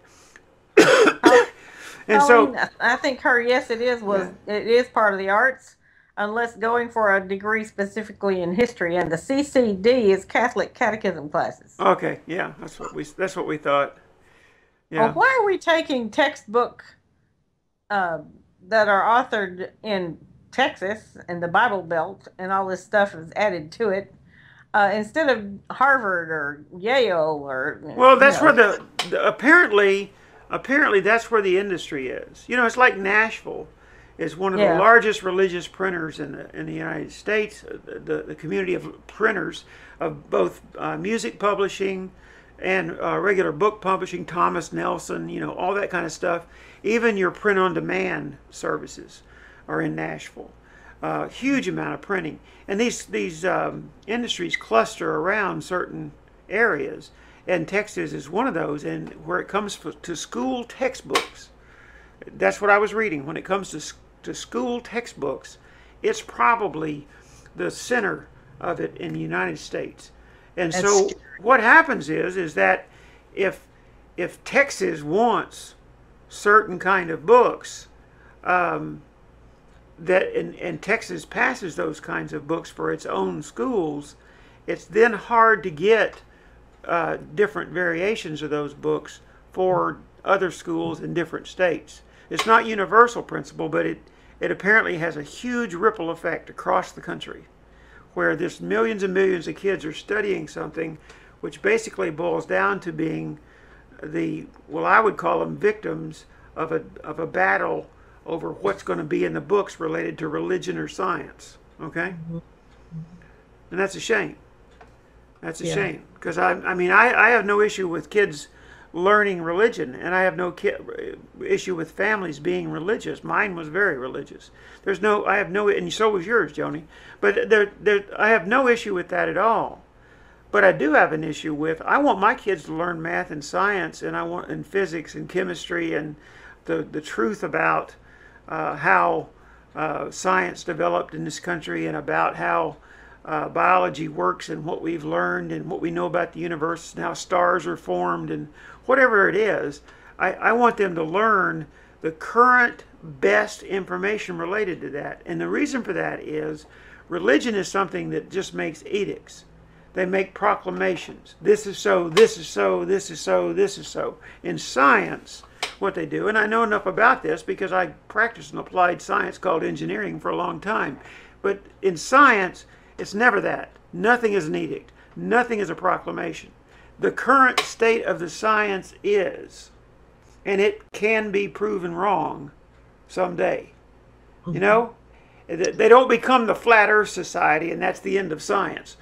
And Colleen, so I think her yes, it is was Yeah. it is part of the arts, unless going for a degree specifically in history. And the C C D is Catholic catechism classes. okay, yeah, that's what we that's what we thought. Well, Yeah. why are we taking textbook uh, that are authored in Texas and the Bible Belt and all this stuff is added to it uh, instead of Harvard or Yale or Well, that's you where know, the, the apparently apparently that's where the industry is. You know, it's like Nashville is one of Yeah. the largest religious printers in the in the United States. The the community of printers of both uh, music publishing and uh, regular book publishing, Thomas Nelson, you know, all that kind of stuff. Even your print on demand services are in Nashville. Uh, huge amount of printing, and these these um, industries cluster around certain areas, and Texas is one of those. And where it comes to school textbooks, that's what I was reading. When it comes to to school textbooks, it's probably the center of it in the United States. And That's so scary. what happens is is that if if Texas wants certain kind of books, um, that and, and Texas passes those kinds of books for its own schools, it's then hard to get uh, different variations of those books for other schools in different states. It's not universal principle, but it, it apparently has a huge ripple effect across the country, where there's millions and millions of kids are studying something which basically boils down to being the, well, I would call them victims of a, of a battle over what's going to be in the books related to religion or science, okay? And that's a shame. That's a Yeah. shame, because I, I mean, I, I have no issue with kids learning religion, and I have no ki issue with families being religious. Mine was very religious. There's no, I have no, and so was yours, Joni. But there, there, I have no issue with that at all. But I do have an issue with, I want my kids to learn math and science, and I want, and physics and chemistry, and the, the truth about uh, how uh, science developed in this country, and about how uh, biology works, and what we've learned, and what we know about the universe, and how stars are formed, and whatever it is. I, I want them to learn the current best information related to that. And the reason for that is religion is something that just makes edicts. They make proclamations. This is so, this is so, this is so, this is so. In science, what they do, and I know enough about this because I practiced an applied science called engineering for a long time. But in science, it's never that. Nothing is an edict. Nothing is a proclamation. The current state of the science is, and it can be proven wrong someday. Mm-hmm. You know? They don't become the Flat Earth Society, and that's the end of science.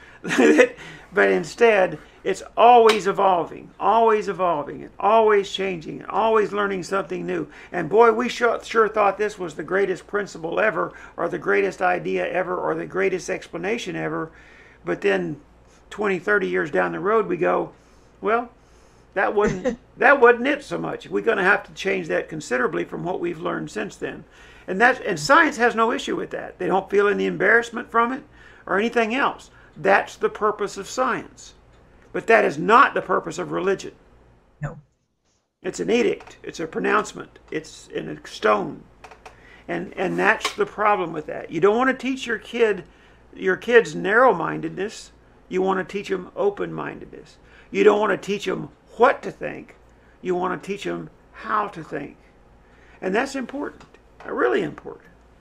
But instead, it's always evolving, always evolving, and always changing, and always learning something new. And boy, we sure, sure thought this was the greatest principle ever, or the greatest idea ever, or the greatest explanation ever. But then twenty, thirty years down the road, we go, well, that wasn't, that wasn't it so much. We're going to have to change that considerably from what we've learned since then. And, that, and science has no issue with that. They don't feel any embarrassment from it or anything else. That's the purpose of science. But that is not the purpose of religion. No. It's an edict. It's a pronouncement. It's in a stone. And, and that's the problem with that. You don't want to teach your kid, your kids narrow-mindedness. You want to teach them open-mindedness. You don't want to teach them what to think. You want to teach them how to think. And that's important. Really important.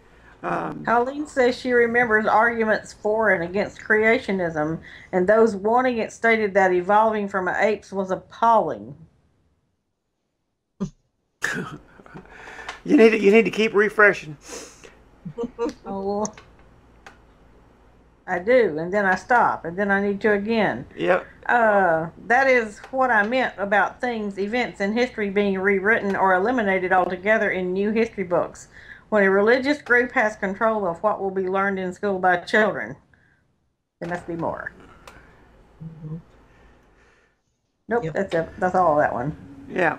Um, Colleen says she remembers arguments for and against creationism, and those wanting it stated that evolving from apes was appalling. you need to, you need to keep refreshing. Oh, I do, and then I stop, and then I need to again. Yep. Uh, that is what I meant about things, events in history being rewritten or eliminated altogether in new history books. When a religious group has control of what will be learned in school by children, there must be more. Mm-hmm. Nope, yep. that's it. That's all of that one. Yeah.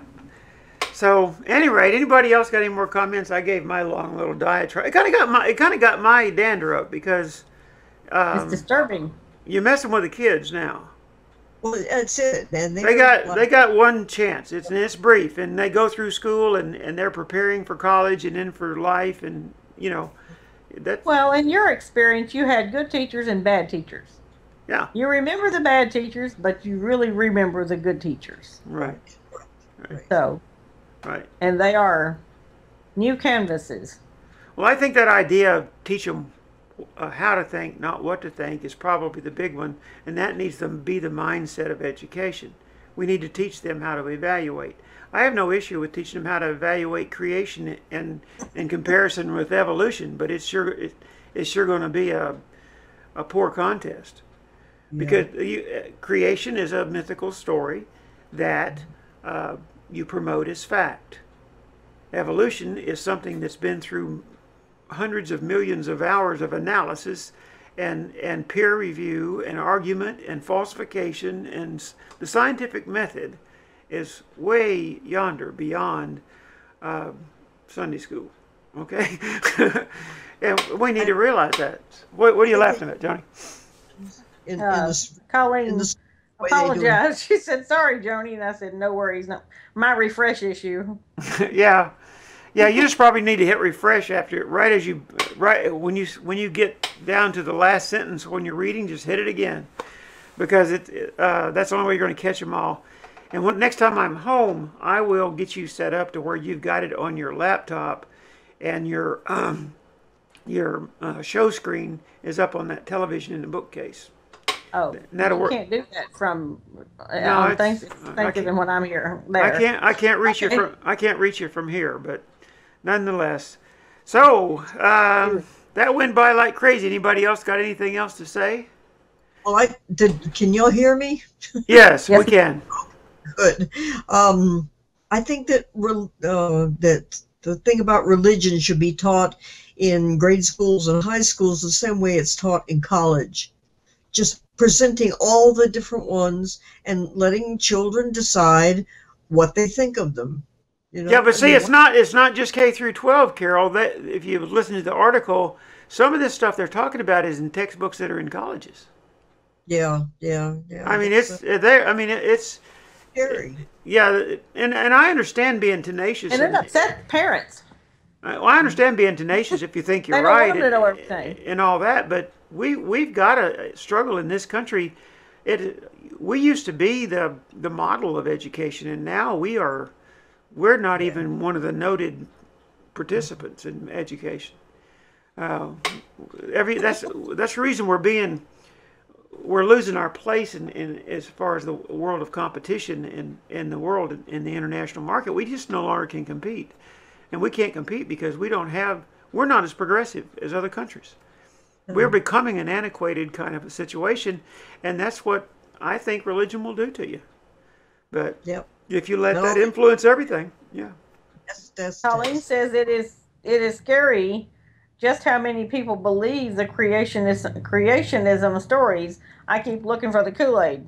So, at any rate, anybody else got any more comments? I gave my long little diatribe. It kind of got my it kind of got my dander up because um, it's disturbing. You're messing with the kids now. Well, that's it, man. They, they got they got one chance. It's and it's brief, and they go through school, and, and they're preparing for college and then for life, and you know, that. Well, in your experience, you had good teachers and bad teachers. Yeah. You remember the bad teachers, but you really remember the good teachers. Right. Right. So. Right. And they are new canvases. Well, I think that idea of teach them Uh, how to think, not what to think, is probably the big one, and that needs to be the mindset of education. We need to teach them how to evaluate. I have no issue with teaching them how to evaluate creation and in comparison with evolution, but it's sure it, it's sure going to be a a poor contest, yeah. Because you, uh, creation is a mythical story that uh, you promote as fact. Evolution is something that's been through hundreds of millions of hours of analysis and and peer review and argument and falsification, and the scientific method is way yonder beyond uh, Sunday school. Okay. And we need to realize that. What, what are you laughing at, Johnny? In, uh, in this, Colleen in this apologized. She said, sorry, Joni. And I said, no worries. No, my refresh issue. Yeah. Yeah, you just probably need to hit refresh after it, right as you, right when you when you get down to the last sentence when you're reading, just hit it again, because it uh, that's the only way you're going to catch them all. And when, next time I'm home, I will get you set up to where you've got it on your laptop, and your um, your uh, show screen is up on that television in the bookcase. Oh, and that'll you work. Can't do that from uh, no, on Thanksgiving when I'm here. There. I can't. I can't reach okay. you from. I can't reach you from here, but. Nonetheless, so um, that went by like crazy. Anybody else got anything else to say? Well, I did. Can y'all hear me? Yes, yes, we can. Good. Um, I think that re- uh, that the thing about religion should be taught in grade schools and high schools the same way it's taught in college. Just presenting all the different ones and letting children decide what they think of them. You Yeah, know, but I see, mean, it's not it's not just K through twelve, Carol. That if you listen to the article, some of this stuff they're talking about is in textbooks that are in colleges. yeah, yeah, yeah. I mean, That's it's uh, there. I mean, it's scary. yeah, and and I understand being tenacious, And it and upset parents. well, I understand being tenacious if you think you're They don't want right them to know and, everything. and all that. But we we've got a struggle in this country. It we used to be the the model of education, and now we are we're not Yeah. even one of the noted participants in education. Uh, every that's that's the reason we're being we're losing our place in, in as far as the world of competition in in the world in the international market. We just no longer can compete, and we can't compete because we don't have we're not as progressive as other countries. We're becoming an antiquated kind of a situation, and that's what I think religion will do to you. But Yep. if you let No, that influence everything, yeah. that's that's, Colleen that's says it is it is scary just how many people believe the creationism creationism stories. I keep looking for the Kool-Aid.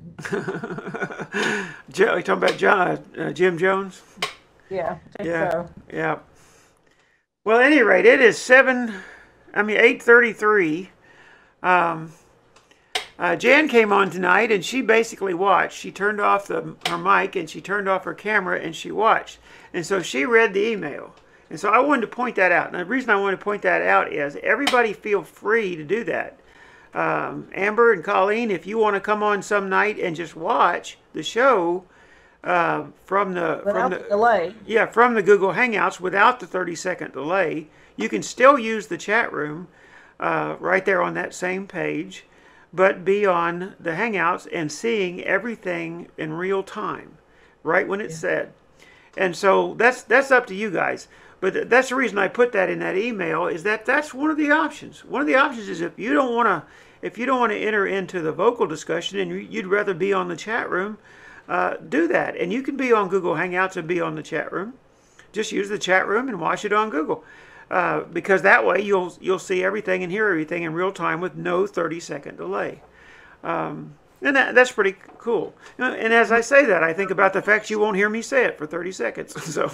Jo- you talking about John, uh, Jim Jones? Yeah, I think Yeah, so. yeah. Well, at any rate, it is seven. I mean, eight thirty-three. Um, uh, Jan came on tonight, and she basically watched. She turned off the her mic, and she turned off her camera, and she watched. And so she read the email. And so I wanted to point that out. And the reason I wanted to point that out is everybody feel free to do that. Um, Amber and Colleen, if you want to come on some night and just watch the show uh, from the from Without the the delay. yeah from the Google Hangouts without the thirty second delay, you can still use the chat room uh, right there on that same page, but be on the Hangouts and seeing everything in real time, right when it's said. And so that's that's up to you guys. But that's the reason I put that in that email is that that's one of the options. One of the options is if you don't want to, if you don't want to enter into the vocal discussion and you'd rather be on the chat room, uh, do that. And you can be on Google Hangouts and be on the chat room. Just use the chat room and watch it on Google, uh, because that way you'll you'll see everything and hear everything in real time with no thirty second delay. Um, And that, that's pretty cool. And as I say that, I think about the fact you won't hear me say it for thirty seconds. So,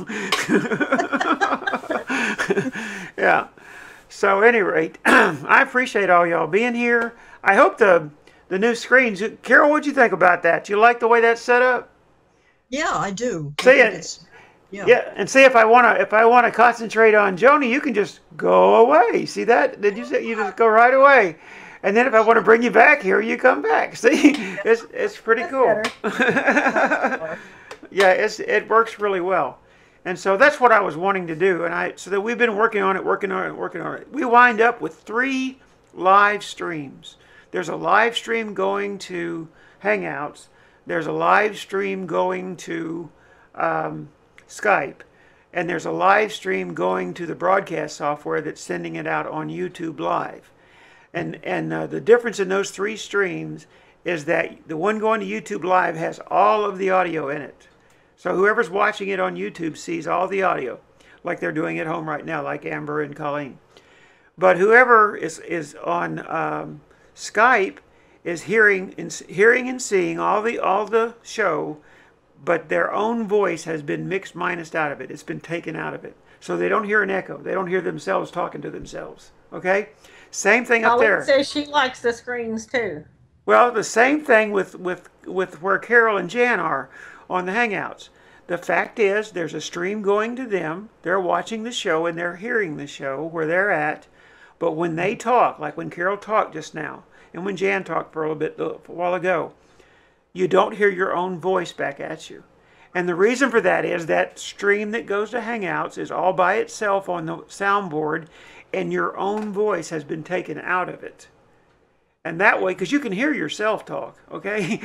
yeah. So, at any rate, I appreciate all y'all being here. I hope the the new screens. Carol, what'd you think about that? You like the way that's set up? yeah, I do. I See think it. it's- Yeah. Yeah, and see if I wanna if I wanna concentrate on Joni, you can just go away. See that? Did you say you just go right away? And then if I want to bring you back here, you come back. See, it's it's pretty That's cool. better. Yeah, it's it works really well, and so that's what I was wanting to do. And I so that we've been working on it, working on it, working on it. We wind up with three live streams. There's a live stream going to Hangouts. There's a live stream going to um, Skype, and there's a live stream going to the broadcast software that's sending it out on YouTube Live. And and uh, the difference in those three streams is that the one going to YouTube Live has all of the audio in it. So whoever's watching it on YouTube sees all the audio, like they're doing at home right now, like Amber and Colleen. But whoever is is on um, Skype is hearing and hearing and seeing all the all the show, but their own voice has been mixed minus out of it. It's been taken out of it, so they don't hear an echo. They don't hear themselves talking to themselves. Okay. Same thing up Colleen there. says she likes the screens too. Well, the same thing with, with, with where Carol and Jan are on the Hangouts. The fact is, there's a stream going to them. They're watching the show and they're hearing the show where they're at. But when they talk, like when Carol talked just now, and when Jan talked for a little bit a while ago, you don't hear your own voice back at you. And the reason for that is that stream that goes to Hangouts is all by itself on the soundboard, and your own voice has been taken out of it. And that way, because you can hear yourself talk, okay?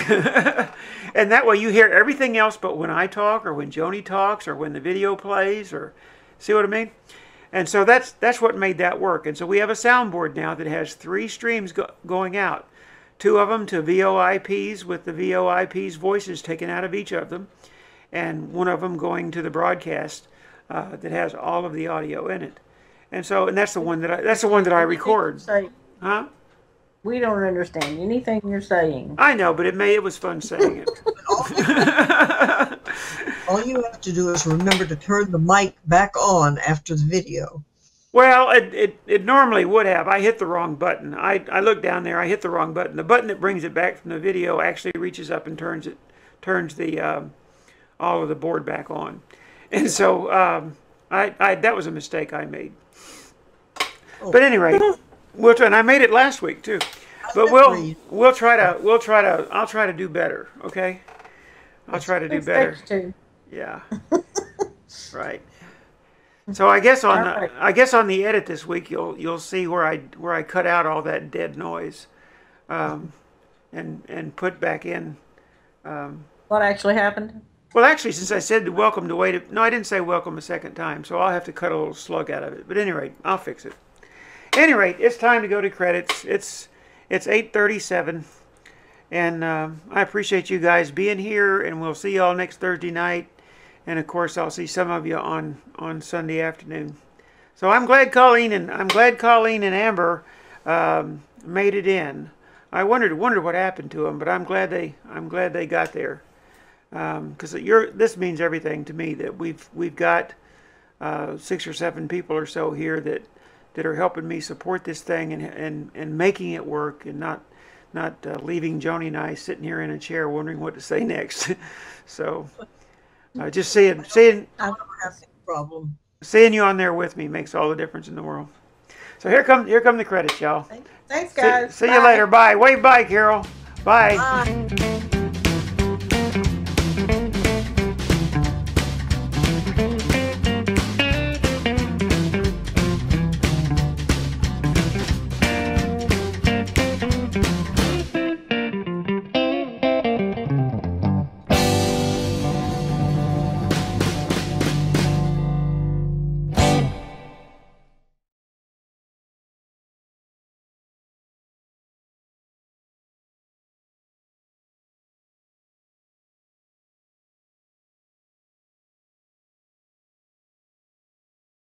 And that way you hear everything else but when I talk or when Joni talks or when the video plays, or see what I mean? And so that's that's what made that work. And so we have a soundboard now that has three streams go going out two of them to V O I Ps with the V O I Ps voices taken out of each of them, and one of them going to the broadcast uh, that has all of the audio in it. And so, and that's the one that I, that's the one that I record. Huh? We don't understand anything you're saying. I know, but it may it was fun saying it. All you have to do is remember to turn the mic back on after the video. Well, it, it, it normally would have. I hit the wrong button. I, I looked down there. I hit the wrong button. The button that brings it back from the video actually reaches up and turns it turns the um, all of the board back on. And so um, I, I that was a mistake I made. Oh. But anyway, we'll try, and I made it last week too. But we'll we'll try to we'll try to I'll try to do better. Okay, I'll try to do better. Yeah. Right. So I guess on the, I guess on the edit this week you'll you'll see where I where I cut out all that dead noise, um, and and put back in. Um, what actually happened? Well, actually, since I said welcome to wait, no, I didn't say welcome a second time, so I'll have to cut a little slug out of it. But at any rate, I'll fix it. At any rate, it's time to go to credits. It's it's eight thirty-seven, and um, I appreciate you guys being here, and we'll see y'all next Thursday night. And of course, I'll see some of you on, on Sunday afternoon. So I'm glad Colleen and I'm glad Colleen and Amber um, made it in. I wondered wondered what happened to them, but I'm glad they I'm glad they got there, because um, you're this means everything to me that we've we've got uh, six or seven people or so here that that are helping me support this thing and and and making it work, and not not uh, leaving Joni and I sitting here in a chair wondering what to say next. So. Uh, just seeing, seeing, I don't have any problem. Seeing you on there with me makes all the difference in the world. So here come, here come the credits, y'all. Thanks, guys. See, see you later. Bye. Wave bye, Carol. Bye. Bye.